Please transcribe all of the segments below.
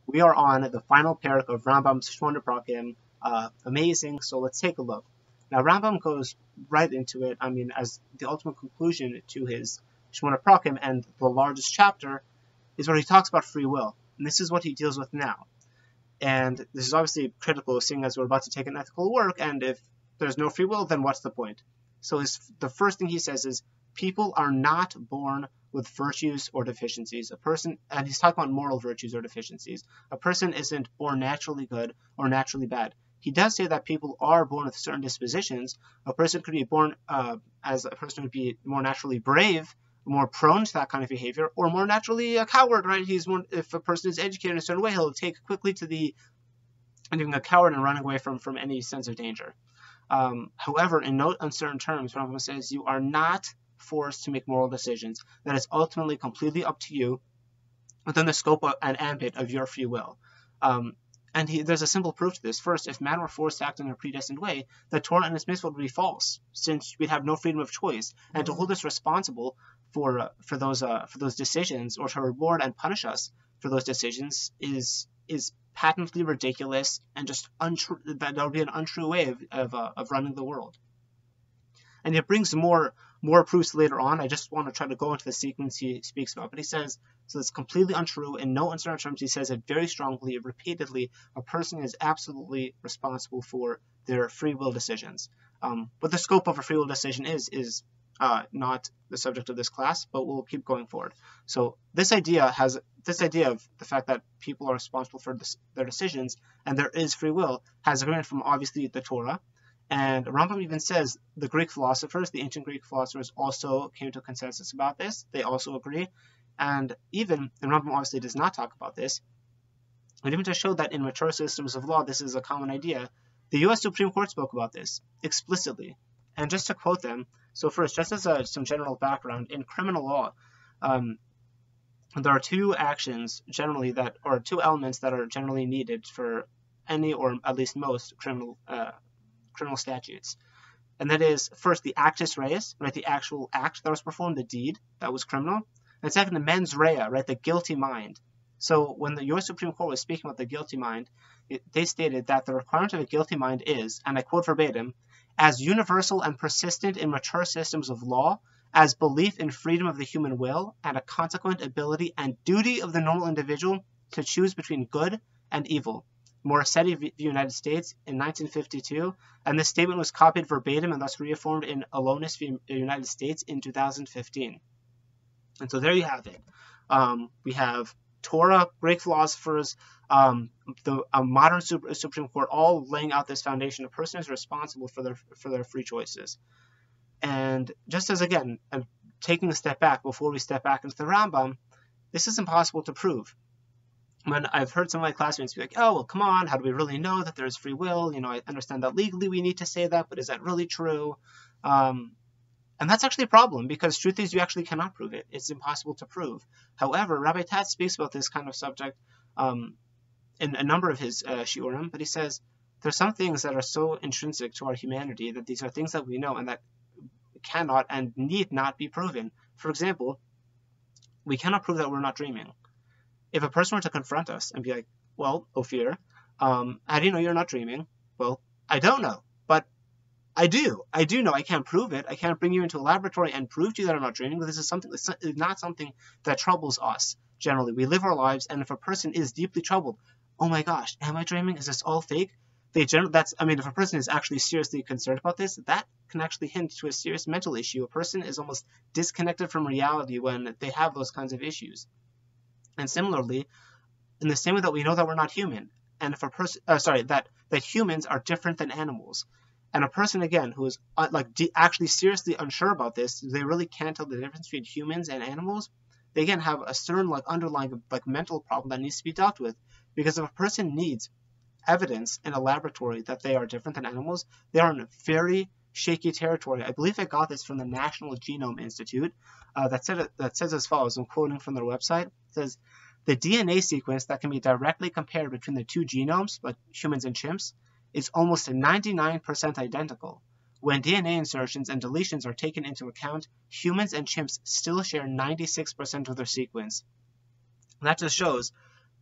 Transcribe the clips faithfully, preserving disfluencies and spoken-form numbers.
We are on the final parak of Rambam's Shmona Prakim. Uh, amazing. So let's take a look. Now Rambam goes right into it. I mean, as the ultimate conclusion to his Shmona Prakim, and the largest chapter is where he talks about free will, and this is what he deals with now. And this is obviously critical, seeing as we're about to take an ethical work, and if there's no free will, then what's the point? So his, the first thing he says is, people are not born with virtues or deficiencies. A person, and he's talking about moral virtues or deficiencies. A person isn't born naturally good or naturally bad. He does say that people are born with certain dispositions. A person could be born uh, as a person would be more naturally brave, more prone to that kind of behavior, or more naturally a coward, right? He's more, if a person is educated in a certain way, he'll take quickly to the being a coward and running away from, from any sense of danger. Um, however, in no uncertain terms, Rambam says you are not forced to make moral decisions. That is ultimately completely up to you within the scope of, and ambit of your free will. Um, and he, there's a simple proof to this. First, if man were forced to act in a predestined way, the Torah and its mitzvot would be false, since we'd have no freedom of choice. And to hold us responsible for uh, for those uh, for those decisions, or to reward and punish us for those decisions, is is patently ridiculous and just untrue. That would be an untrue way of of, uh, of running the world. And it brings more more proofs later on. I just want to try to go into the sequence he speaks about. But he says, so it's completely untrue. In no uncertain terms, he says it very strongly, repeatedly. A person is absolutely responsible for their free will decisions. Um, what the scope of a free will decision is, is uh, not the subject of this class, but we'll keep going forward. So this idea has this idea of the fact that people are responsible for this, their decisions, and there is free will, has agreement from obviously the Torah. And Rambam even says the Greek philosophers, the ancient Greek philosophers, also came to a consensus about this. They also agree. And even, and Rambam obviously does not talk about this, but even to show that in mature systems of law this is a common idea, the U S Supreme Court spoke about this explicitly. And just to quote them, so first, just as a, some general background, in criminal law, um, there are two actions generally that, or two elements that are generally needed for any, or at least most, criminal uh, criminal statutes. And that is, first, the actus reus, right, the actual act that was performed, the deed that was criminal. And second, the mens rea, right, the guilty mind. So when the U S Supreme Court was speaking about the guilty mind, it, they stated that the requirement of a guilty mind is, and I quote verbatim, as universal and persistent in mature systems of law as belief in freedom of the human will and a consequent ability and duty of the normal individual to choose between good and evil. Morissetti v. the United States in nineteen fifty-two, and this statement was copied verbatim and thus reaffirmed in Alonis v. the United States in two thousand fifteen. And so there you have it. Um, we have Torah, Greek philosophers, um, the uh, modern Super, Supreme Court, all laying out this foundation. A person is responsible for their for their free choices. And just as, again, uh, taking a step back before we step back into the Rambam, this is impossible to prove. When I've heard some of my classmates be like, oh, well, come on, how do we really know that there's free will? You know, I understand that legally we need to say that, but is that really true? Um, and that's actually a problem, because truth is you actually cannot prove it. It's impossible to prove. However, Rabbi Tatz speaks about this kind of subject um, in a number of his uh, shiurim, but he says there's some things that are so intrinsic to our humanity that these are things that we know and that cannot and need not be proven. For example, we cannot prove that we're not dreaming. If a person were to confront us and be like, well, Ophir, um, how do you know you're not dreaming? Well, I don't know, but I do. I do know. I can't prove it. I can't bring you into a laboratory and prove to you that I'm not dreaming, but this is something that's not something that troubles us. Generally, we live our lives, and if a person is deeply troubled, oh my gosh, am I dreaming? Is this all fake? They generally, that's, I mean, if a person is actually seriously concerned about this, that can actually hint to a serious mental issue. A person is almost disconnected from reality when they have those kinds of issues. And similarly, in the same way that we know that we're not human, and if a person, uh, sorry, that that humans are different than animals, and a person again who is uh, like de- actually seriously unsure about this, they really can't tell the difference between humans and animals. They again have a certain like underlying like mental problem that needs to be dealt with, because if a person needs evidence in a laboratory that they are different than animals, they are in very shaky territory. I believe I got this from the National Genome Institute. Uh, that said that says as follows. I'm quoting from their website. It says, the D N A sequence that can be directly compared between the two genomes, like humans and chimps, is almost ninety-nine percent identical. When D N A insertions and deletions are taken into account, humans and chimps still share ninety-six percent of their sequence. And that just shows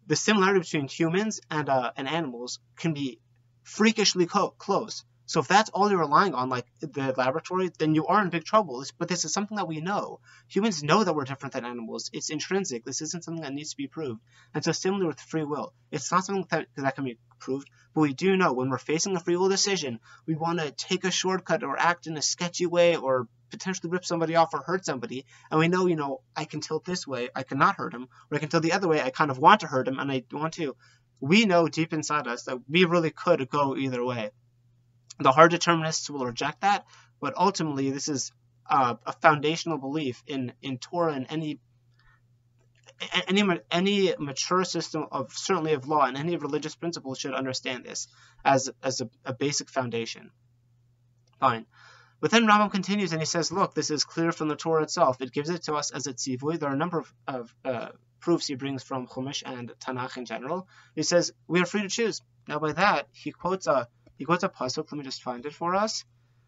the similarity between humans and uh, and animals can be freakishly co- close. So if that's all you're relying on, like the laboratory, then you are in big trouble. But this is something that we know. Humans know that we're different than animals. It's intrinsic. This isn't something that needs to be proved. And so similarly with free will, it's not something that, that can be proved, but we do know when we're facing a free will decision, we want to take a shortcut or act in a sketchy way or potentially rip somebody off or hurt somebody. And we know, you know, I can tilt this way, I cannot hurt him, or I can tilt the other way, I kind of want to hurt him and I want to. We know deep inside us that we really could go either way. The hard determinists will reject that, but ultimately this is uh, a foundational belief in, in Torah and any any any mature system of certainly of law and any religious principles should understand this as as a, a basic foundation. Fine. But then Rambam continues and he says, look, this is clear from the Torah itself. It gives it to us as a tzivui. There are a number of, of uh, proofs he brings from Chumash and Tanakh in general. He says, we are free to choose. Now by that, he quotes a He quotes a pasuk. Let me just find it for us.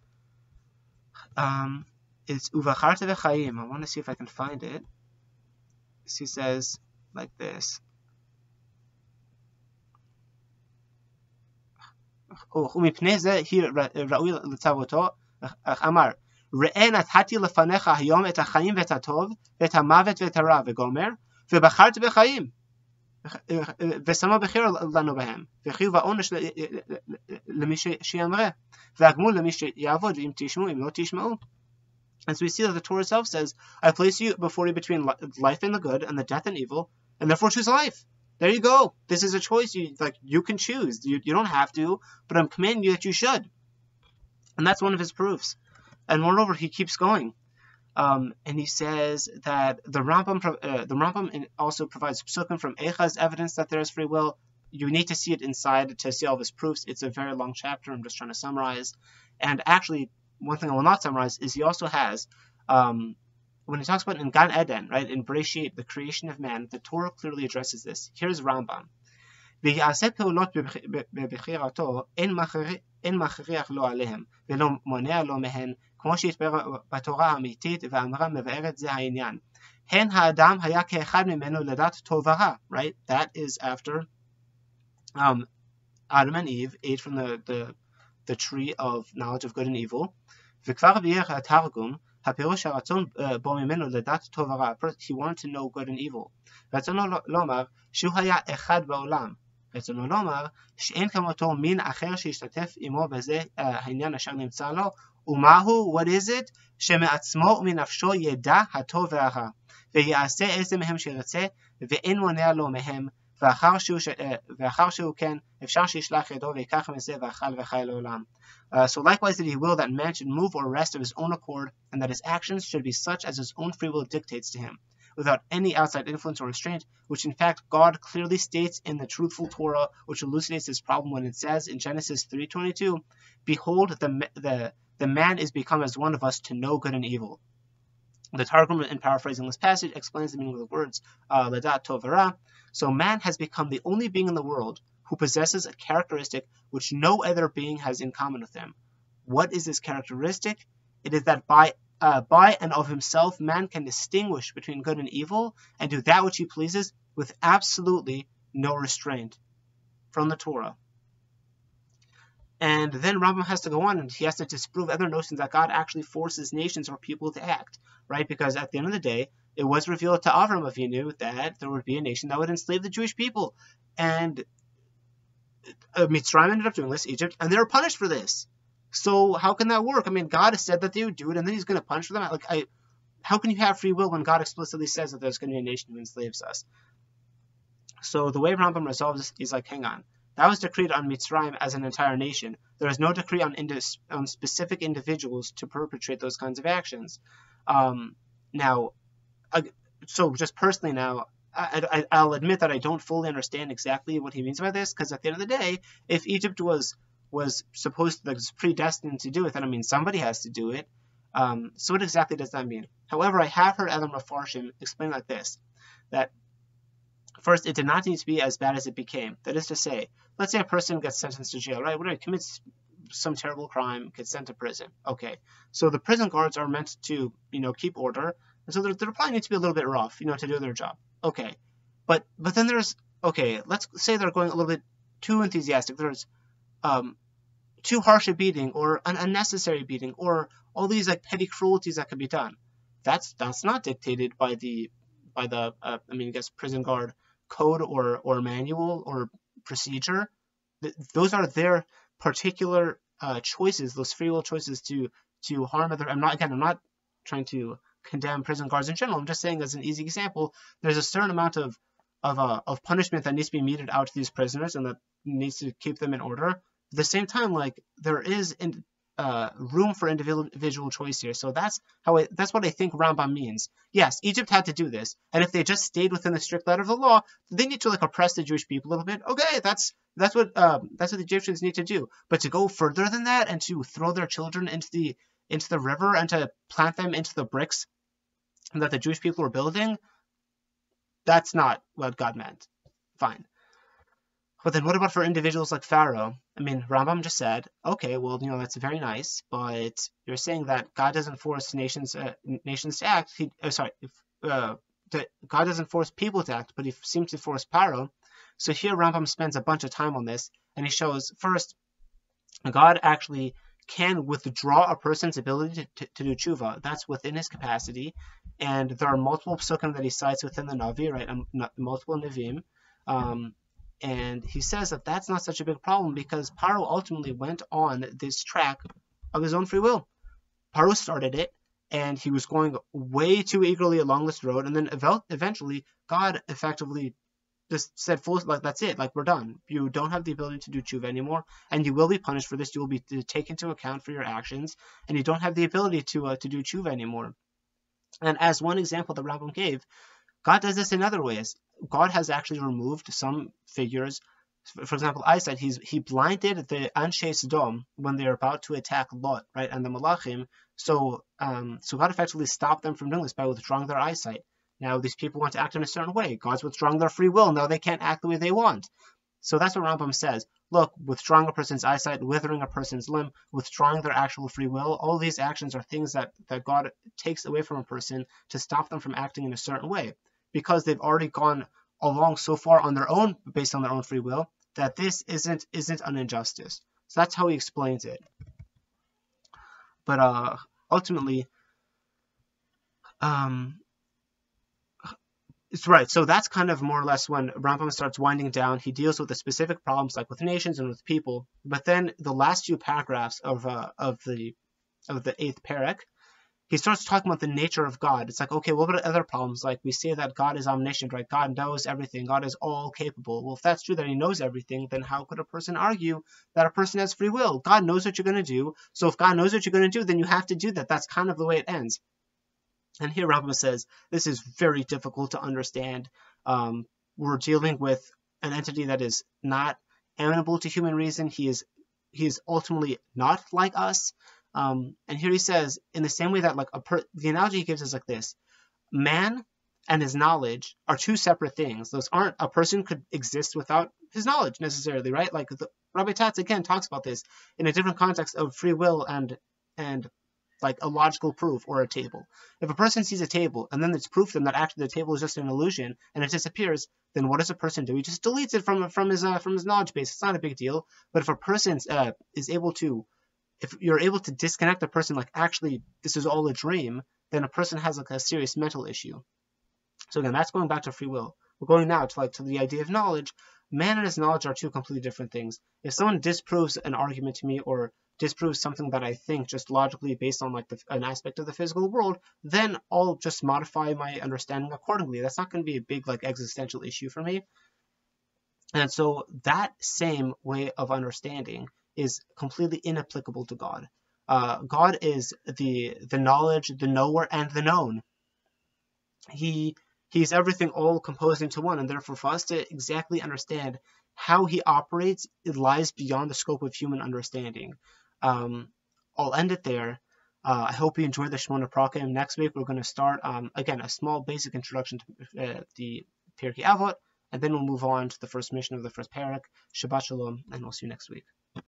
Um, it's Uvacharte v'chaim. I want to see if I can find it. He says like this. ומפני זה היא ראוי לצוותו, אמר, ראה נתתי לפניך היום את החיים ואת הטוב, ואת המוות ואת הרע, וגומר, ובחרת בחיים. ושמה בחיר לנו בהם, וחיוב העונש למי שיאמרה, והגמול למי שיעבוד, ואם תשמעו, אם לא תשמעו. And so we see that the Torah itself says, I place you before you between life and the good, and the death and evil, and therefore choose life. There you go. This is a choice. You like you can choose. You, you don't have to, but I'm commanding you that you should. And that's one of his proofs. And moreover, he keeps going. Um, and he says that the Rambam, uh, the Rambam also provides psukim from Eicha's evidence that there is free will. You need to see it inside to see all of his proofs. It's a very long chapter. I'm just trying to summarize. And actually, one thing I will not summarize is he also has, um, when he talks about in Gan Eden, right, in Bereshit, the creation of man, the Torah clearly addresses this. Here's Rambam. ויעשה פעולות בבחירתו, אין מכריח לו עליהם, ולא מונע לו מהן, כמו שהתברר בתורה האמיתית, והאמרה מבארת זה העניין. הן האדם היה כאחד ממנו לדעת טוב ורע, right? That is after um, Adam and Eve ate from the, the, the tree of knowledge of good and evil. וכבר ביאר התרגום, הפירוש הרצון בו ממנו לדעת טוב ורע. He wanted to know good and evil. רצונו לומר שהוא היה אחד בעולם. רצונו לומר שאין כמותו מין אחר שישתתף עמו בזה העניין אשר נמצא לו, ומהו, what is it? שמעצמו ומנפשו ידע הטוב והרע, ויעשה איזה מהם שירצה, ואין מונע לו מהם, ואחר שהוא, ש... ואחר שהוא כן, אפשר שישלח ידו ויקח מזה ואכל וחי לעולם. Uh, so likewise did he will that man should move or rest of his own accord, and that his actions should be such as his own free will dictates to him, without any outside influence or restraint, which in fact God clearly states in the truthful Torah, which elucidates this problem when it says in Genesis three twenty-two, behold, the, the, the man is become as one of us to know good and evil. The Targum, in paraphrasing this passage, explains the meaning of the words, Ladat Tov V'Ra. So man has become the only being in the world who possesses a characteristic which no other being has in common with him. What is this characteristic? It is that by uh, by and of himself, man can distinguish between good and evil and do that which he pleases with absolutely no restraint from the Torah. And then Rambam has to go on and he has to disprove other notions that God actually forces nations or people to act, right? Because at the end of the day, it was revealed to Avram Avinu that there would be a nation that would enslave the Jewish people. And uh, Mitzrayim ended up doing this, Egypt, and they were punished for this. So how can that work? I mean, God has said that they would do it, and then he's going to punish them. Like, I, how can you have free will when God explicitly says that there's going to be a nation who enslaves us? So the way Rambam resolves this, he's like, hang on. That was decreed on Mitzrayim as an entire nation. There is no decree on, indis, on specific individuals to perpetrate those kinds of actions. Um, now, I, so just personally now, I, I, I'll admit that I don't fully understand exactly what he means by this, because at the end of the day, if Egypt was was supposed to, like, was predestined to do it, then I mean somebody has to do it. Um, so what exactly does that mean? However, I have heard other Mefarshim explain like this, that first, it did not need to be as bad as it became. That is to say, let's say a person gets sentenced to jail, right? Whatever, commits some terrible crime, gets sent to prison. Okay, so the prison guards are meant to, you know, keep order, and so they're, they're probably need to be a little bit rough, you know, to do their job. Okay, but but then there's okay, let's say they're going a little bit too enthusiastic. There's um, too harsh a beating, or an unnecessary beating, or all these like petty cruelties that could be done. That's that's not dictated by the by the uh, I mean, I guess prison guard code or or manual or procedure. Th- those are their particular uh, choices, those free will choices to to harm other. I'm not again. I'm not trying to condemn prison guards in general. I'm just saying, as an easy example, there's a certain amount of of uh, of punishment that needs to be meted out to these prisoners, and that needs to keep them in order. At the same time, like there is in, uh, room for individual choice here. So that's how I, that's what I think Rambam means. Yes, Egypt had to do this, and if they just stayed within the strict letter of the law, they need to like oppress the Jewish people a little bit. Okay, that's that's what um, that's what the Egyptians need to do. But to go further than that and to throw their children into the into the river and to plant them into the bricks that the Jewish people were building, that's not what God meant. Fine. But then what about for individuals like Pharaoh? I mean, Rambam just said, okay, well, you know, that's very nice, but you're saying that God doesn't force nations uh, nations to act. He, oh, sorry, if, uh, to, God doesn't force people to act, but he seems to force Pharaoh. So here Rambam spends a bunch of time on this, and he shows, first, God actually can withdraw a person's ability to, to, to do tshuva. That's within his capacity, and there are multiple psukim that he cites within the Navi, right? Um, multiple Nevi'im. Um, And he says that that's not such a big problem because Paro ultimately went on this track of his own free will. Paro started it, and he was going way too eagerly along this road, and then eventually God effectively just said, "Full, like that's it, like we're done. You don't have the ability to do tshuva anymore, and you will be punished for this. You will be taken into account for your actions, and you don't have the ability to uh, to do tshuva anymore." And as one example that Rambam gave, God does this in other ways. God has actually removed some figures. For example, eyesight. He's he blinded the Anshe Sodom when they're about to attack Lot, right, and the Malachim. So, um, so God effectively stopped them from doing this by withdrawing their eyesight. Now, these people want to act in a certain way. God's withdrawing their free will. Now they can't act the way they want. So that's what Rambam says. Look, withdrawing a person's eyesight, withering a person's limb, withdrawing their actual free will, all these actions are things that, that God takes away from a person to stop them from acting in a certain way, because they've already gone along so far on their own, based on their own free will, that this isn't isn't an injustice. So that's how he explains it. But uh, ultimately, um, it's right. So that's kind of more or less when Rambam starts winding down. He deals with the specific problems, like with nations and with people. But then the last few paragraphs of uh, of the of the eighth parak, he starts talking about the nature of God. It's like, okay, what about other problems? Like we say that God is omniscient, right? God knows everything. God is all capable. Well, if that's true that he knows everything, then how could a person argue that a person has free will? God knows what you're going to do. So if God knows what you're going to do, then you have to do that. That's kind of the way it ends. And here Rambam says, this is very difficult to understand. Um, we're dealing with an entity that is not amenable to human reason. He is, he is ultimately not like us. Um, and here he says, in the same way that like a per the analogy he gives is like this: man and his knowledge are two separate things. Those aren't, a person could exist without his knowledge necessarily, right? Like the, Rabbi Tatz again talks about this in a different context of free will and and like a logical proof or a table. If a person sees a table and then it's proof to them that actually the table is just an illusion and it disappears, then what does a person do? He just deletes it from from his uh, from his knowledge base. It's not a big deal. But if a person uh, is able to If you're able to disconnect a person, like actually this is all a dream, then a person has like a serious mental issue. So again, that's going back to free will. We're going now to like to the idea of knowledge. Man and his knowledge are two completely different things. If someone disproves an argument to me or disproves something that I think just logically based on like the, an aspect of the physical world, then I'll just modify my understanding accordingly. That's not going to be a big like existential issue for me. And so that same way of understanding is completely inapplicable to God. Uh, God is the the knowledge, the knower, and the known. He He's everything all composed into one, and therefore for us to exactly understand how he operates, it lies beyond the scope of human understanding. Um, I'll end it there. Uh, I hope you enjoyed the Shemona Prakim. Next week we're going to start, um, again, a small basic introduction to uh, the Pirkei Avot, and then we'll move on to the first mission of the first parak. Shabbat Shalom, and we'll see you next week.